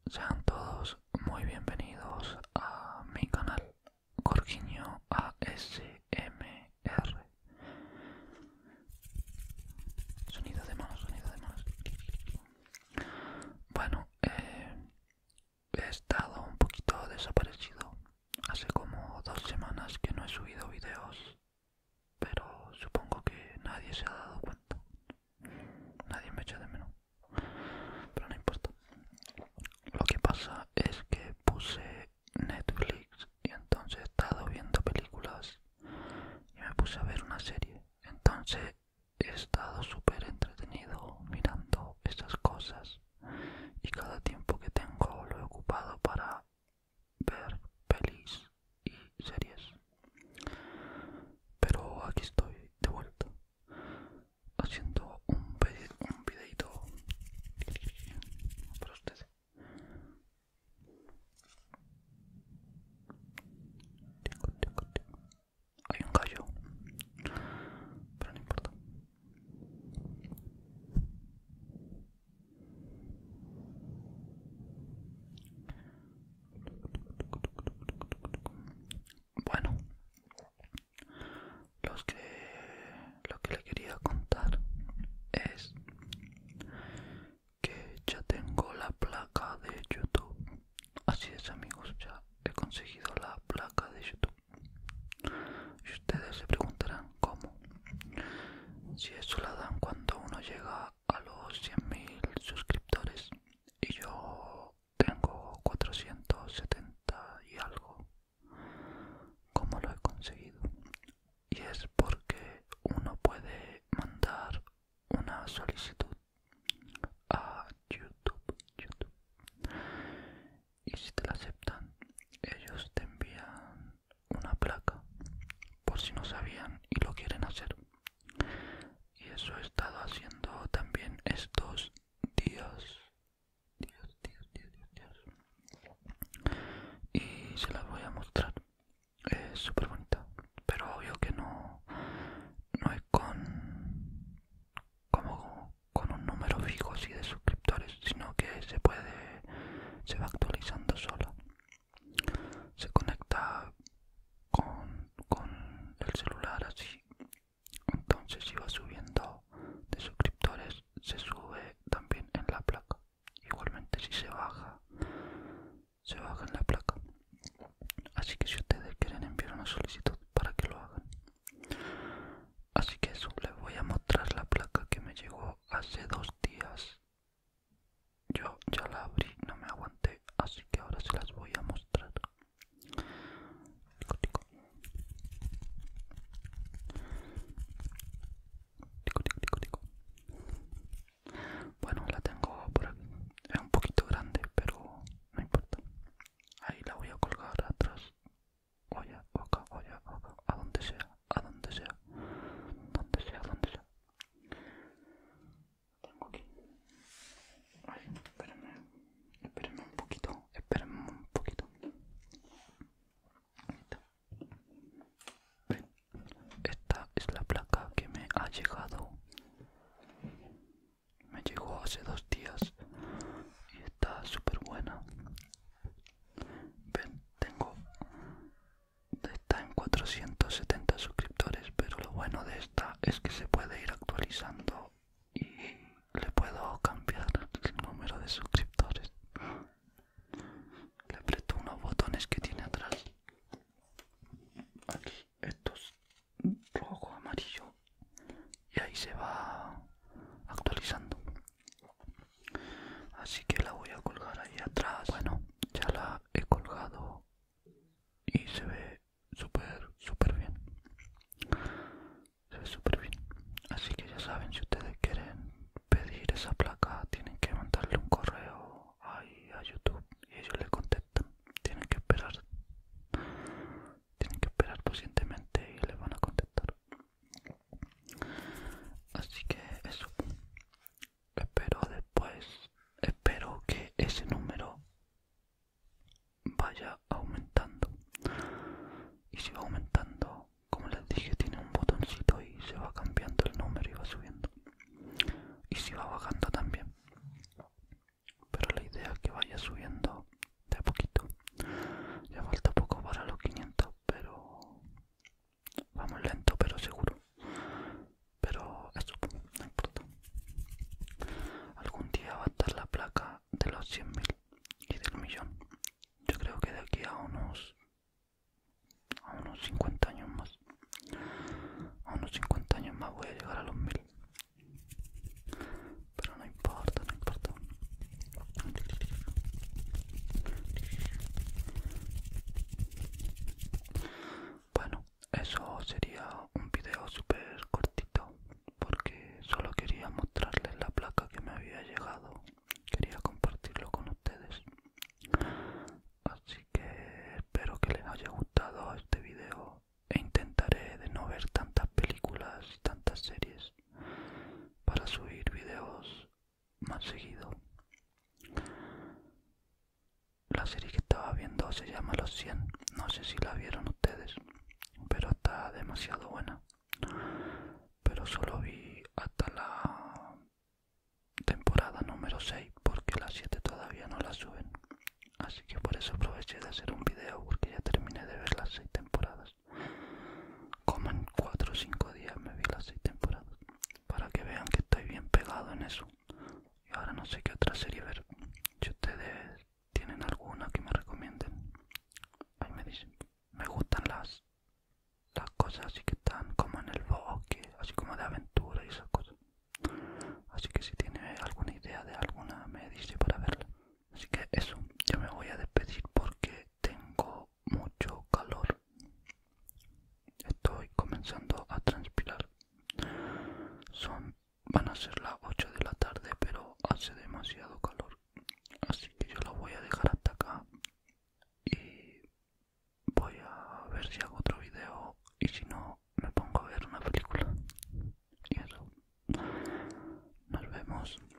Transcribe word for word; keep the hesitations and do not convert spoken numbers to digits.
Sean todos muy bienvenidos a mi canal Jorginho A S M R. Sonido de manos, sonido de manos. Bueno, eh, he estado un poquito desaparecido. Hace como dos semanas que no he subido videos, pero supongo que nadie se ha dado cuenta. Nadie me echa de menos, pero no importa. Lo que pasa es que puse Netflix y entonces he estado viendo películas y me puse a ver una serie. Entonces he estado súper entretenido mirando estas cosas y cada tiempo que tengo lo he ocupado para ver pelis y series. Pero aquí estoy de vuelta haciendo un, un videito para ustedes. Hay un gallo, pero no importa. Bueno, los que, lo que le quería contar es que ya tengo la placa de YouTube. Así es, amigos, ya he conseguido la placa de YouTube. Y ustedes se preguntarán cómo. Si eso la dan cuando uno llega a los cien mil suscriptores y yo tengo cuatrocientos setenta y algo. ¿Cómo lo he conseguido? Y es porque uno puede mandar una solicitud a YouTube, YouTube. Y si te la aceptan, ellos te envían una placa, por si no sabían y lo quieren hacer. Y eso he estado haciendo también estos días, días, días, días, días, días. Y se las voy a mostrar. Es súper bonita, pero obvio que no, no es con, como con un número fijo así de suscriptores, sino que se puede, se va actualizando sola. Se conecta con, con el celular así. Entonces si va subiendo de suscriptores, se sube también en la placa. Igualmente si se baja, se baja en la placa. Así que si ustedes quieren enviar una solicitud para que lo hagan. Así que eso, les voy a mostrar la placa que me llegó hace dos días. Yo ya la abrí, no me aguanté. Hace placa de los cien mil y del millón. Yo creo que de aquí a unos a unos cincuenta años más, a unos cincuenta años más voy a llegar a los mil. Pero no importa, no importa. Bueno, eso sería un video súper cortito porque solo quería mostrarles la placa que me había llegado. Quería compartirlo con ustedes. Así que espero que les haya gustado este video e intentaré de no ver tantas películas y tantas series para subir videos más seguido. La serie que estaba viendo se llama Los cien, no sé si la vieron ustedes, pero está demasiado buena. Pero solo vi hasta la temporada número seis porque la siete todavía no la suben. Así que por eso aproveché de hacer un video porque ya terminé de ver las seis temporadas. Como en cuatro o cinco días me vi las seis temporadas. Para que vean que estoy bien pegado en eso. Y ahora no sé qué otra serie ver. Si ustedes tienen alguna que me recomienden, ahí me dicen. Me gustan las, las cosas así que están como en el bosque, así como de aventura y esas cosas. Así que si tiene alguna idea de alguna me dice para verla. Así que eso, yo me voy a despedir porque tengo mucho calor. Estoy comenzando a transpirar. Son, van a ser las ocho de la tarde, pero hace demasiado calor. Así que yo lo voy a dejar hasta acá y voy a ver si hago otro video y si no me pongo a ver una película. Y eso. Nos vemos.